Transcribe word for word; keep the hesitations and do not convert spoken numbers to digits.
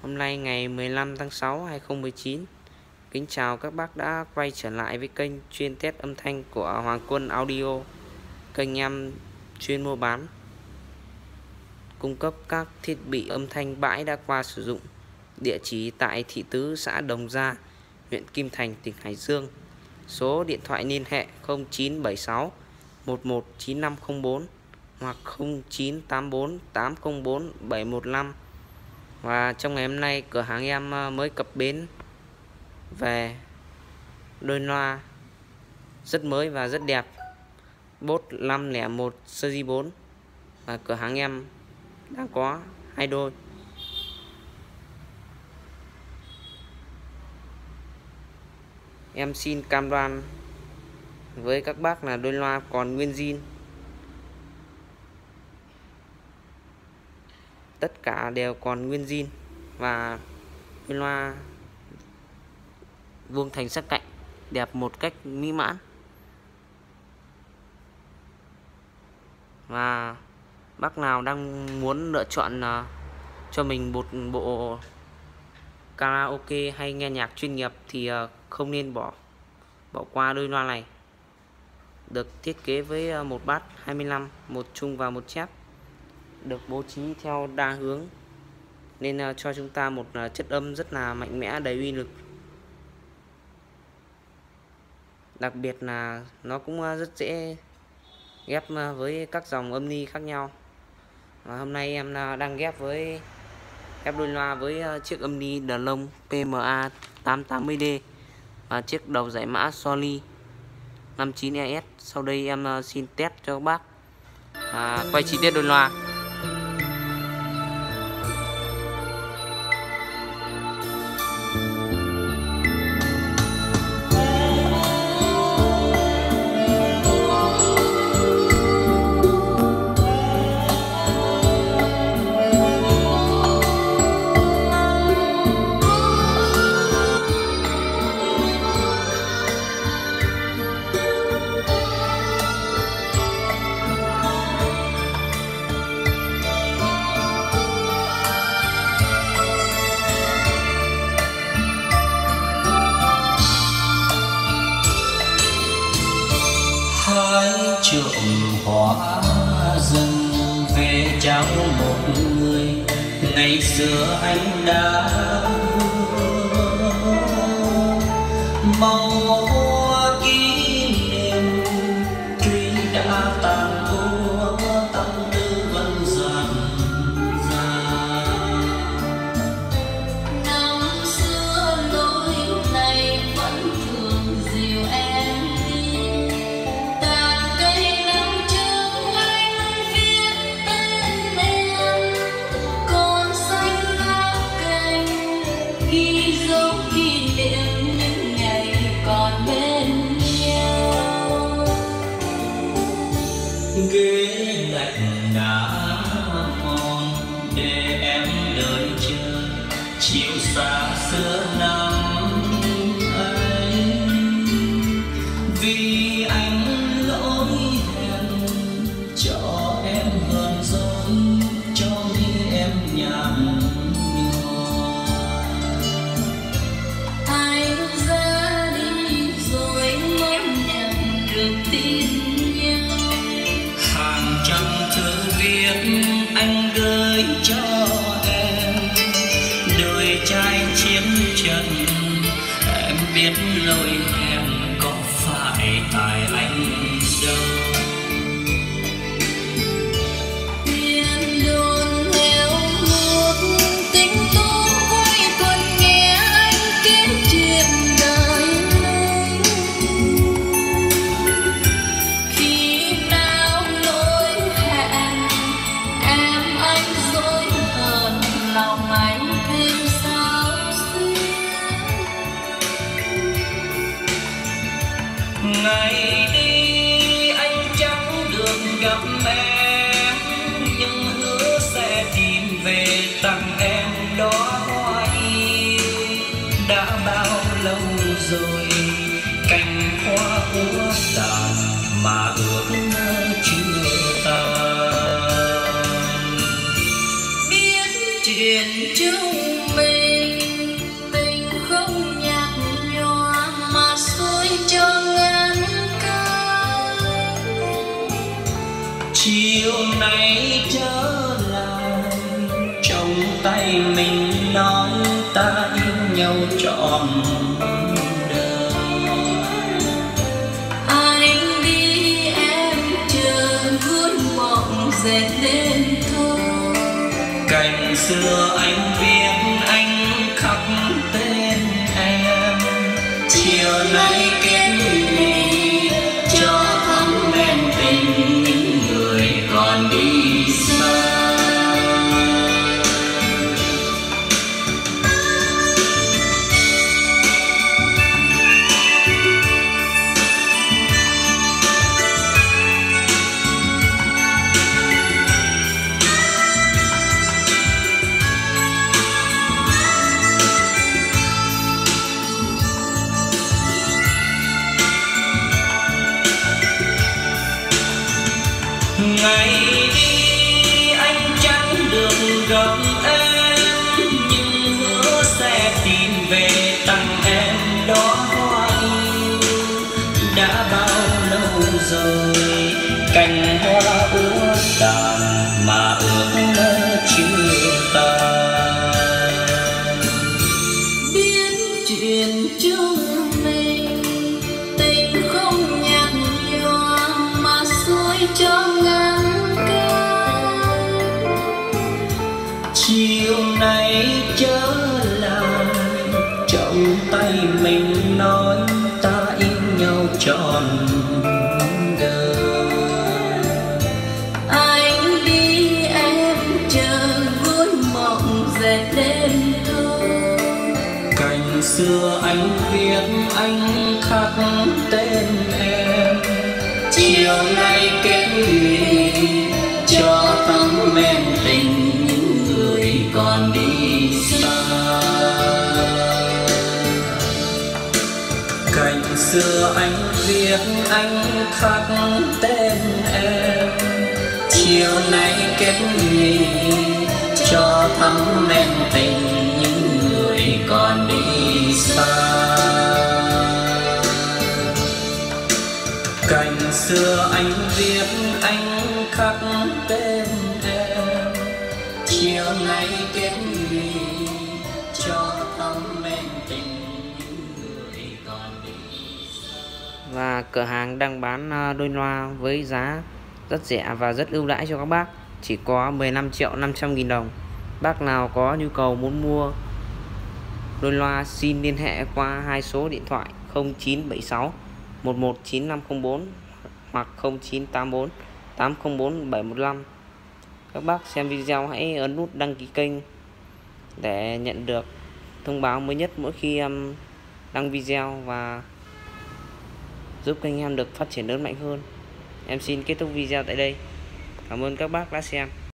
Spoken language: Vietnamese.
Hôm nay ngày mười lăm tháng sáu năm hai nghìn không trăm mười chín. Kính chào các bác đã quay trở lại với kênh chuyên test âm thanh của Hoàng Quân Audio. Kênh em chuyên mua bán, cung cấp các thiết bị âm thanh bãi đã qua sử dụng. Địa chỉ tại thị tứ xã Đồng Gia, huyện Kim Thành, tỉnh Hải Dương. Số điện thoại liên hệ không chín bảy sáu một một chín năm không bốn hoặc không chín tám bốn tám không bốn bảy một năm. Và trong ngày hôm nay cửa hàng em mới cập bến về đôi loa rất mới và rất đẹp, Bose năm không một Series bốn, và cửa hàng em đang có hai đôi. Em xin cam đoan với các bác là đôi loa còn nguyên zin, tất cả đều còn nguyên zin, và đôi loa vuông thành sắc cạnh đẹp một cách mỹ mãn. Và bác nào đang muốn lựa chọn uh, cho mình một bộ karaoke hay nghe nhạc chuyên nghiệp thì uh, không nên bỏ bỏ qua đôi loa này. Được thiết kế với uh, một bass hai mươi lăm, một trung và một chép, được bố trí theo đa hướng nên uh, cho chúng ta một uh, chất âm rất là mạnh mẽ, đầy uy lực. Đặc biệt là nó cũng uh, rất dễ ghép uh, với các dòng âm ni khác nhau. Và hôm nay em uh, đang ghép với ghép đôi loa với uh, chiếc âm ni DeLonge P M A tám tám mươi D và chiếc đầu giải mã Soli năm chín E S. Sau đây em uh, xin test cho các bác à, quay chi tiết đôi loa. Hái trộm hoa rừng về trao một người ngày xưa anh đã màu hoa kỷ niệm tuy đã tàn úa, tâm tư vẫn dần dần. Năm xưa lối này vẫn thường dìu em đi, tàn cây năm trước anh viết tên em, còn xanh lá cành ghi dấu kỷ niệm những ngày còn bên nhau. Ghế lạnh đã mòn để em đợi chờ chiều xa xưa năm ấy, vì anh lỗi hẹn cho em hờn dỗi, cho đi em nhàn nhòa. Anh ra đi rồi mới nhận được tin nhau, Hàng trăm thư viết anh gửi cho em, đôi trai chiến trận em biết lỗi hẹn có phải tại anh đâu. tiếng đồn heo hút tình tú quay quần nghe anh kể chuyện đời mình. Khi nào lỗi hẹn em anh dối hờn, lòng anh thêm sao xuyên. Ngày đi anh chẳng được gặp em, nhưng hứa sẽ tìm về tặng em đóa hoa y. Đã bao lâu rồi cành hoa úa tàn mà ước mơ chưa tan. Biết chuyện chúng mình này trở lại, trong tay mình nói ta yêu nhau trọn đời. Anh đi em chờ gối mộng dệt lên thôi. Cành xưa anh viết anh khắc tên em, chiều nay kết ly cho thắm men tình những người còn đi xa. Ngày đi anh chẳng được gặp em, nhưng hứa sẽ tìm về tặng em đó hoa yêu. Đã bao lâu rồi cành hoa úa tàn mà ước mơ chưa tan. Biết chuyện chúng mình tình không nhạt nhòa mà xuôi cho ngàn cánh. Chiều nay trở lại, trong tay mình nói ta yêu nhau trọn đời. Anh đi em chờ gối mộng dệt lên thôi. Cành xưa anh viết anh khắc tên em, chiều nay kết ly cho thắm men tình những người còn đi xa. Cành xưa anh viết anh khắc tên em, chiều nay kết ly cho thắm men tình những người còn đi xa. Cành xưa anh viết anh khắc tên em, chiều nay kết ly cho thắm men tình những người còn đi xa. Và cửa hàng đang bán à, đôi loa với giá rất rẻ và rất ưu đãi cho các bác, chỉ có mười lăm triệu năm trăm nghìn đồng. Bác nào có nhu cầu muốn mua đôi loa xin liên hệ qua hai số điện thoại không chín bảy sáu một một chín năm không bốn hoặc không chín tám bốn tám không bốn bảy một lăm. Các bác xem video hãy ấn nút đăng ký kênh để nhận được thông báo mới nhất mỗi khi em đăng video và giúp kênh em được phát triển lớn mạnh hơn. Em xin kết thúc video tại đây. Cảm ơn các bác đã xem.